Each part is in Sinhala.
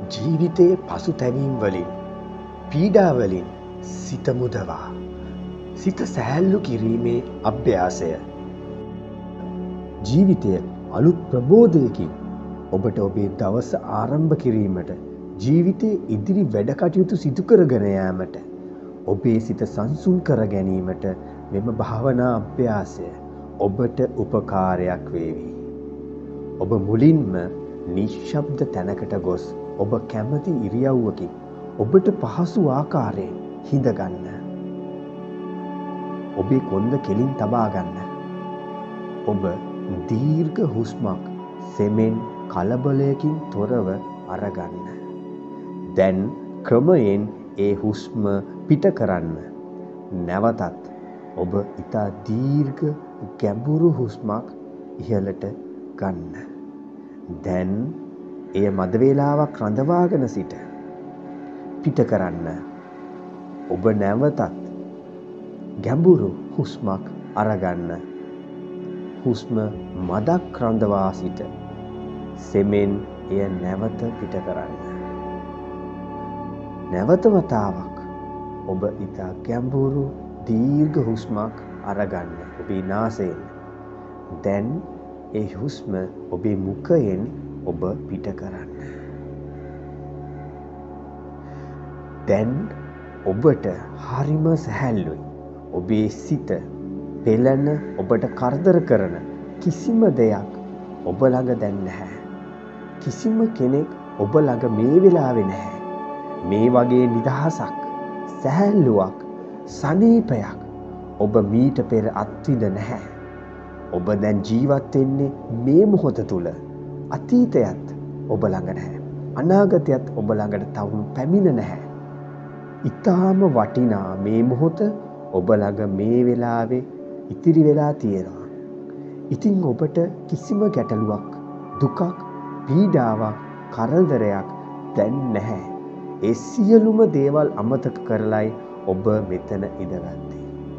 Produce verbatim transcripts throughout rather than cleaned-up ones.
ජීවිතයේ පසුතැවීම් වලින් පීඩා වලින් සිත මුදවා සිත සැහැල්ලු කිරීමේ අභ්‍යාසය ජීවිතය අලුත් ප්‍රබෝධයකින් ඔබට ඔබේ දවස ආරම්භ කිරීමට ජීවිතයේ ඉදිරි වැඩ කටයුතු සිදු කරගෙන යාමට ඔබේ සිත සංසුන් කර ගැනීමට මෙම භාවනා අභ්‍යාසය ඔබට උපකාරයක් වේවි. ඔබ මුලින්ම නිශ්ශබ්ද තැනකට ගොස් ඔබ කැමති ඉරියව්වකින් ඔබට පහසු ආකාරයෙන් හිඳ ගන්න. ඔබේ කොන්ද කෙලින් තබා ගන්න. ඔබ දීර්ඝ හුස්මක් සෙමෙන් කලබලයකින් තොරව අරගන්න. දැන් ක්‍රමයෙන් ඒ හුස්ම පිට කරන්න. නැවතත් ඔබ ඉතා දීර්ඝ ගැඹුරු හුස්මක් ඉහළට ගන්න. දැන් එය මද වේලාවක් රඳවාගෙන සිට පිට කරන්න. ඔබ නැවතත් ගැඹුරු හුස්මක් අරගන්න. හුස්ම මදක් රඳවා සිට සෙමෙන් එය නැවත පිට කරන්න. නැවත වතාවක් ඔබ ඉතා ගැඹුරු දීර්ඝ හුස්මක් අරගන්න ඔබේ නාසයෙන්. දැන් ඒ හුස්ම ඔබේ මුඛයෙන් ඔබ පිට කරන්න. දැන් ඔබට හරිම සැහැල්ලුයි. ඔබේ සිත පෙළෙන ඔබට කරදර කරන කිසිම දෙයක් ඔබ ළඟ දැන් නැහැ. කිසිම කෙනෙක් ඔබ ළඟ මේ වෙලාවේ නැහැ. මේ වගේ නිදහසක්, සැහැල්ලුවක්, සනීපයක් ඔබ මීට පෙර අත්විඳ නැහැ. ඔබ දැන් ජීවත් වෙන්නේ මේ මොහොත තුල. අතීතයත් ඔබ ළඟ නැහැ. අනාගතයත් ඔබ ළඟට තවම පැමිණ නැහැ. ඊටාම වටිනා මේ මොහොත ඔබ ළඟ මේ වෙලාවේ ඉතිරි වෙලා තියෙනවා. ඉතින් ඔබට කිසිම ගැටලුවක්, දුකක්, පීඩාවක්, කරදරයක් දැන් නැහැ. ඒ සියලුම දේවල් අමතක කරලයි ඔබ මෙතන ඉඳගත්තේ.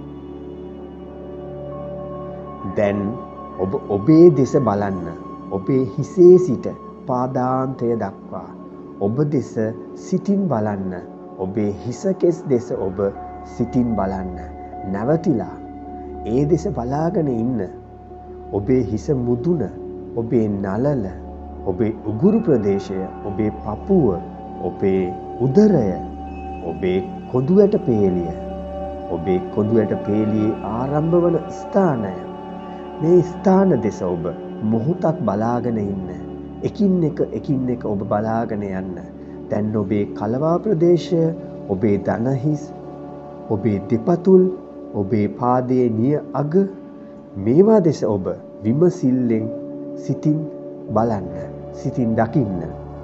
දැන් ඔබ ඔබේ දෙස බලන්න. ඔබේ හිසේ සිට පාදාන්තය දක්වා ඔබ දෙස සිතින් බලන්න. ඔබේ හිස කෙස් දෙස ඔබ සිතින් බලන්න. නැවතිලා ඒ දෙස බලාගෙන ඉන්න. ඔබේ හිස මුදුන, ඔබේ නළල, ඔබේ උගුරු ප්‍රදේශය, ඔබේ පපුව, ඔබේ උදරය, ඔබේ කොඳු ඇට පේලිය, ඔබේ කොඳු ඇට පේලියේ ආරම්භ වන ස්ථානය. මේ ස්ථාන දෙස ඔබ මොහොතක් බලාගෙන ඉන්න. එකින් එක එකින් එක ඔබ බලාගෙන යන්න. දැන් ඔබේ කලවා ප්‍රදේශය, ඔබේ දනහිස්, ඔබේ දෙපතුල්, ඔබේ පාදයේ නිය අග, මේවා දෙස ඔබ විමසිල්ලෙන් සිතින් බලන්න, සිතින් දකින්න.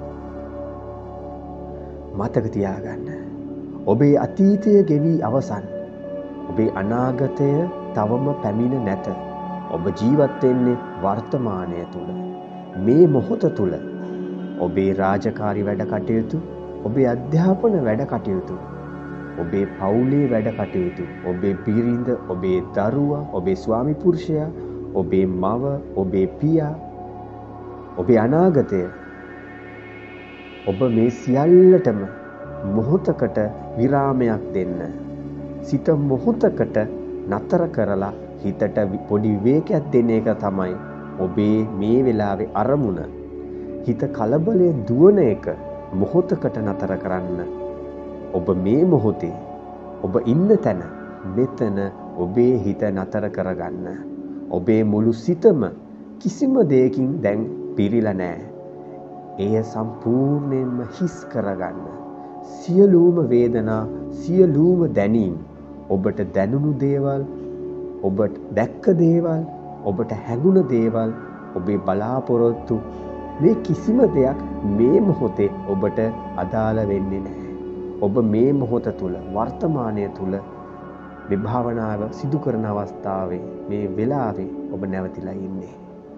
මතක තියාගන්න. ඔබේ අතීතය ගෙවි අවසන්. ඔබේ අනාගතය තවම පැමිණ නැත. ඔබ ජීවත් වෙන්නේ වර්තමානය තුල. මේ මොහොත තුල ඔබේ රාජකාරී වැඩ කටයුතු, ඔබේ අධ්‍යාපන වැඩ කටයුතු, ඔබේ පවුලේ වැඩ කටයුතු, ඔබේ බිරිඳ, ඔබේ දරුවා, ඔබේ ස්වාමි පුරුෂයා, ඔබේ මව, ඔබේ පියා, ඔබේ අනාගතය, ඔබ මේ සියල්ලටම මොහොතකට විරාමයක් දෙන්න. සිත මොහොතකට නතර කරලා හිතට පොඩි විවේකයක් දෙන එක තමයි ඔබේ මේ වෙලාවේ අරමුණ. හිත කලබලයෙන් දුවන එක මොහොතකට නතර කරන්න. ඔබ මේ මොහොතේ ඔබ ඉන්න තැන මෙතන ඔබේ හිත නතර කරගන්න. ඔබේ මුළු සිතම කිසිම දෙයකින් දැන් පිරීලා නැහැ. එය සම්පූර්ණයෙන්ම හිස් කරගන්න. සියලුම වේදනා, සියලුම දැනීම්, ඔබට දැනුණු දේවල්, ඔබට දැක්ක දේවල්, ඔබට හැඟුණ දේවල්, ඔබේ බලාපොරොත්තු, මේ කිසිම දෙයක් මේ මොහොතේ ඔබට අදාළ වෙන්නේ නැහැ. ඔබ මේ මොහොත තුල, වර්තමානය තුල මේ භාවනාව සිදු කරන අවස්ථාවේ, මේ වෙලාවේ ඔබ නැවතිලා ඉන්නේ.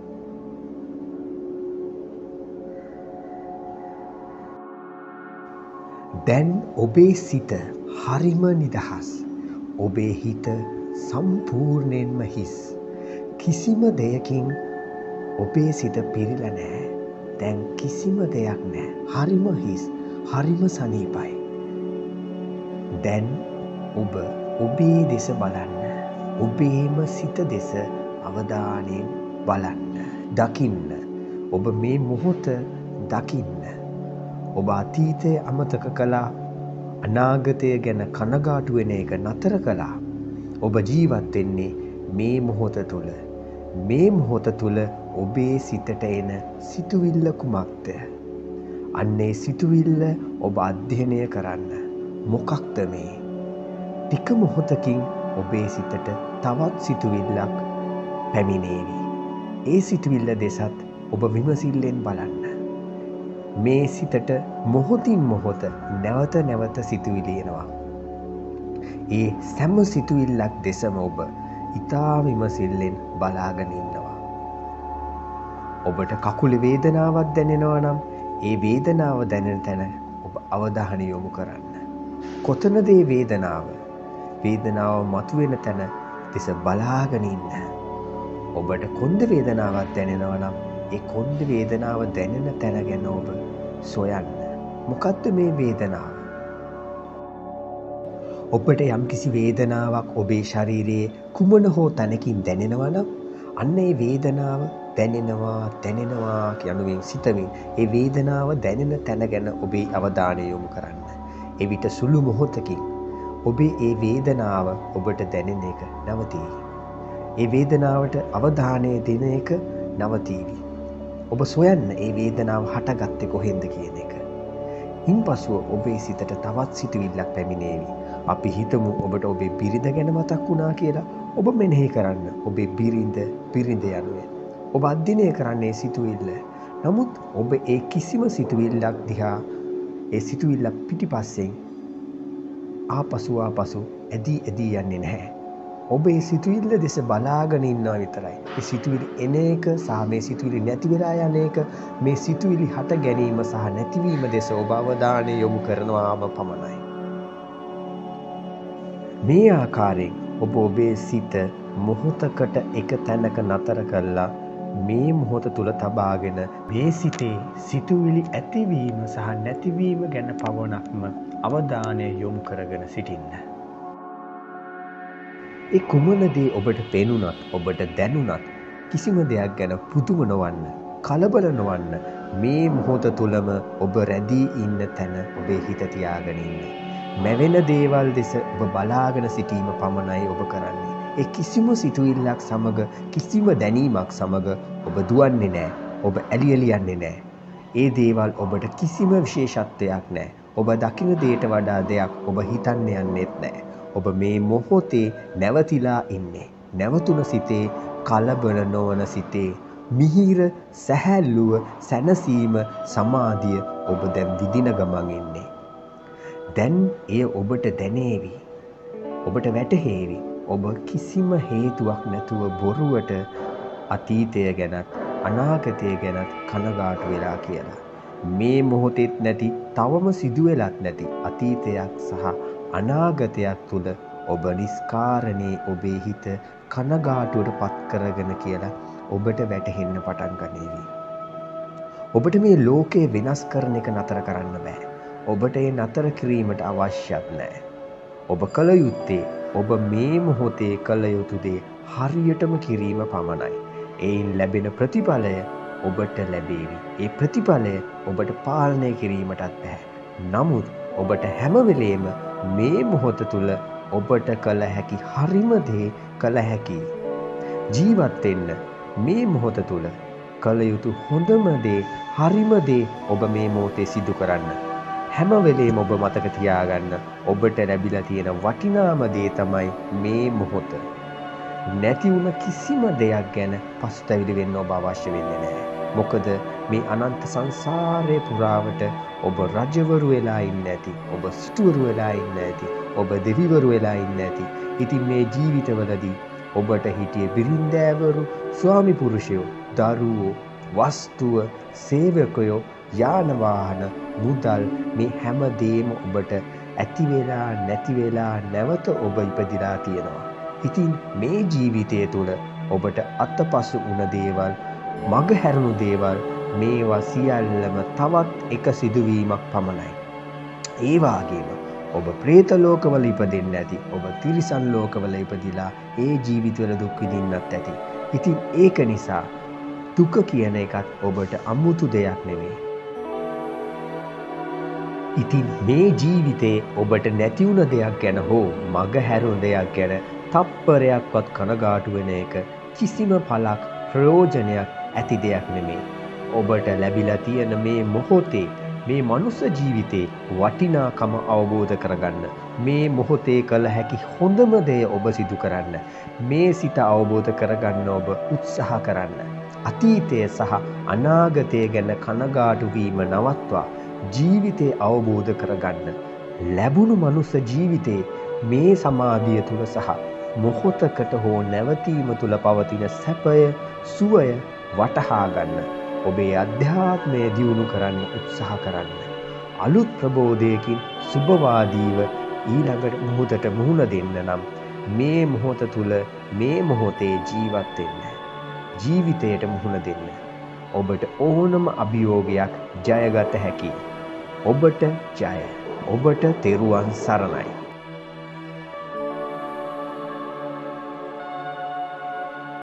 දැන් ඔබේ සිත හරිම නිදහස්. ඔබේ හිත සම්පූර්ණයෙන්ම හිස්. කිසිම දෙයකින් ඔබේ සිත පිරීලා නැහැ. දැන් කිසිම දෙයක් නැහැ. හරිම හිස්. හරිම සනීපයි. දැන් ඔබ ඔබේ දෙස බලන්න. ඔබේම සිත දෙස අවධානයෙන් බලන්න. දකින්න. ඔබ මේ මොහොත දකින්න. ඔබ අතීතය අමතක කළා. අනාගතය ගැන කනගාටු වෙන එක නතර කළා. ඔබ ජීවත් වෙන්නේ මේ මොහොත තුල. මේ මොහොත තුල ඔබේ සිතට එන සිතුවිල්ල කුමක්ද? අන්නේ සිතුවිල්ල ඔබ අධ්‍යයනය කරන්න. මොකක්ද මේ? ටික මොහොතකින් ඔබේ සිතට තවත් සිතුවිල්ලක් පැමිණේවි. ඒ සිතුවිල්ල දෙසත් ඔබ විමසිල්ලෙන් බලන්න. මේ සිතට මොහොතින් මොහොත නැවත නැවත සිතුවිලි එනවා. ඒ සෑම සිතුවිල්ලක් දෙසම ඔබ ඉතා විමසිල්ලෙන් බලාගෙන ඉන්නවා. ඔබට කකුලේ වේදනාවක් දැනෙනවා නම් ඒ වේදනාව දැනෙන තැන ඔබ අවධානය යොමු කරන්න. කොතනද මේ වේදනාව? වේදනාව මතුවෙන තැන දෙස බලාගෙන ඉන්න. ඔබට කොන්ද වේදනාවක් දැනෙනවා නම් ඒ කොන්ද වේදනාව දැනෙන තැන ගැන ඔබ සොයන්න. මොකක්ද මේ වේදනාව? ඔබට යම්කිසි වේදනාවක් ඔබේ ශරීරයේ කුමන හෝ තැනකින් දැනෙනවා නම් අන්න ඒ වේදනාව දැනෙනවා දැනෙනවා කියනුවෙන් සිතමින් ඒ වේදනාව දැනෙන තැන ගැන ඔබේ අවධානය යොමු කරන්න. එවිට සුළු මොහොතකින් ඔබේ ඒ වේදනාව ඔබට දැනෙන එක නවතී. ඒ වේදනාවට අවධානය දෙන එක නවතීවි. ඔබ සොයන්න ඒ වේදනාව හටගත්තේ කොහෙන්ද කියන එක. ඉන්පසුව ඔබේ සිතට තවත් සිතුවිල්ලක් පැමිණේවි. අපි හිතමු ඔබට ඔබේ බිරිඳ ගැන මතක් වුණා කියලා. ඔබ මෙනෙහි කරන්න ඔබේ බිරිඳ බිරිඳ යනුවෙන්. ඔබ අධ්‍යයනය කරන්නේ සිතුවිල්ල. නමුත් ඔබ ඒ කිසිම සිතුවිල්ලක් දිහා ඒ සිතුවිල්ල පිටිපස්සෙන් ආපසු ආපසු ඇදී ඇදී යන්නේ නැහැ. ඔබ ඒ සිතුවිල්ල දෙස බලාගෙන ඉන්නවා විතරයි. ඒ සිතුවිලි එන එක සහ මේ සිතුවිලි නැති වෙලා යන එක, මේ සිතුවිලි හට ගැනීම සහ නැතිවීම දෙස ඔබ අවධානය යොමු කරනවාම පමණයි. මේ ආකාරයෙන් ඔබ ඔබේ සිත මොහොතකට එක තැනක නතර කළා මේ මොහොත තුල තබාගෙන මේ සිතේ සිතුවිලි ඇතිවීම සහ නැතිවීම ගැන පවණක්ම අවධානය යොමු කරගෙන සිටින්න. ඒ කුමන දේ ඔබට පෙනුනත් ඔබට දැනුනත් කිසිම දෙයක් ගැන පුදුම නොවන්න, කලබල නොවන්න. මේ මොහොත තුලම ඔබ රැඳී ඉන්න තැන ඔබේ හිත තියාගෙන ඉන්න. මැවෙන දේවල් දෙස ඔබ බලාගෙන සිටීම පමණයි ඔබ කරන්නේ. ඒ කිසිම සිතුවිල්ලක් සමග කිසිම දැනීමක් සමග ඔබ දුවන්නේ නැහැ. ඔබ ඇලි ඇලි යන්නේ නැහැ. ඒ දේවල් ඔබට කිසිම විශේෂත්වයක් නැහැ. ඔබ දකින දේට වඩා දෙයක් ඔබ හිතන්න යන්නේත් නැහැ. ඔබ මේ මොහොතේ නැවතිලා ඉන්නේ. නැවතුන සිතේ, කලබල නොවන සිතේ, මිහිර, සැහැල්ලුව, සැනසීම, සමාධිය ඔබ දැන් විඳින ගමන් ඉන්නේ. දැන් එය ඔබට දැනේවි. ඔබට වැටහේවි. ඔබ කිසිම හේතුවක් නැතුව බොරුවට අතීතය ගැනත් අනාගතය ගැනත් කනගාටු වෙලා කියලා. මේ මොහොතෙත් නැති, තවම සිදු වෙලත් නැති අතීතයක් සහ අනාගතයක් තුල ඔබ නිස්කාරණේ ඔබේ හිත කනගාටුවට පත් කරගෙන කියලා ඔබට වැටහෙන්න පටන් ගන්නේවි. ඔබට මේ ලෝකේ වෙනස් කරන එක නතර කරන්න බෑ. ඔබට ඒ නතර කිරීමට අවශ්‍යත් නැහැ. ඔබ කල යුත්තේ ඔබ මේ මොහොතේ කල යුතු දේ හරියටම කිරීම පමණයි. ඒයින් ලැබෙන ප්‍රතිඵලය ඔබට ලැබේවි. ඒ ප්‍රතිඵලය ඔබට පාලනය කිරීමටත් බෑ. නමුත් ඔබට හැම වෙලේම මේ මොහොත තුල ඔබට කල හැකි හරිම දේ කල හැකි. ජීවත් වෙන්න මේ මොහොත තුල කල යුතු හොඳම දේ හරිම දේ ඔබ මේ මොහොතේ සිදු කරන්න. හැම වෙලේම ඔබ මතක තියාගන්න ඔබට ලැබිලා තියෙන වටිනාම දේ තමයි මේ මොහොත. නැති වුණ කිසිම දෙයක් ගැන පසුතැවිලි වෙන්න ඔබ අවශ්‍ය වෙන්නේ නැහැ. මොකද මේ අනන්ත සංසාරේ පුරාවට ඔබ රජවරු වෙලා ඉන්න ඇති. ඔබ සිටුවරු වෙලා ඉන්න ඇති. ඔබ දෙවිවරු වෙලා ඉන්න ඇති. ඉතින් මේ ජීවිතවලදී ඔබට හිටියේ බිරින්දෑවරු, ස්වාමි පුරුෂයෝ, දරුවෝ, වස්තුව, සේවකයෝ, යාන වාහන, මුදල්, මේ හැම දෙයක්ම ඔබට ඇති වෙලා නැති වෙලා නැවත ඔබ ඉපදිලා තියෙනවා. ඉතින් මේ ජීවිතය තුළ ඔබට අතපසු වුණ දේවල්, මග හැරුණු දේවල්, මේවා සියල්ලම තවත් එක සිදුවීමක් පමණයි. ඒ වාගේම ඔබ പ്രേත ලෝකවල ඉපදෙන්න ඇති. ඔබ තිරිසන් ලෝකවල ඉපදිලා ඒ ජීවිතවල දුක් විඳින්නත් ඇති. ඉතින් ඒක නිසා දුක කියන එකත් ඔබට අමුතු දෙයක් නෙවෙයි. ඉතින් මේ ජීවිතේ ඔබට නැති වුණ දෙයක් ගැන හෝ මග හැරුණ දෙයක් ගැන තප්පරයක්වත් කනගාටු වෙන එක කිසිම පළක් ප්‍රයෝජනයක් ඇති දෙයක් නෙමෙයි. ඔබට ලැබිලා තියෙන මේ මොහොතේ මේ මනුස්ස ජීවිතේ වටිනාකම අවබෝධ කරගන්න, මේ මොහොතේ කළ හැකි හොඳම දේ ඔබ සිදු කරන්න, මේ සිත අවබෝධ කරගන්න ඔබ උත්සාහ කරන්න. අතීතය සහ අනාගතය ගැන කනගාටු වීම නවත්වා ජීවිතේ අවබෝධ කරගන්න. ලැබුණු මනුස්ස ජීවිතේ මේ සමාධිය තුල සහ මොහොතකට හෝ නැවතීම තුල පවතින සැපය, සුවය වටහා ගන්න. ඔබේ අධ්‍යාත්මය දියුණු කරන්න උත්සාහ කරන්න. අලුත් ප්‍රබෝධයකින් සුබවාදීව ඊළඟට මොහොතට මුහුණ දෙන්න නම් මේ මොහොත තුල මේ මොහොතේ ජීවත් වෙන්න. ජීවිතයට මුහුණ දෙන්න. ඔබට ඕනම අභියෝගයක් ජයගත හැකියි. ඔබට ජය. ඔබට තෙරුවන් සරණයි.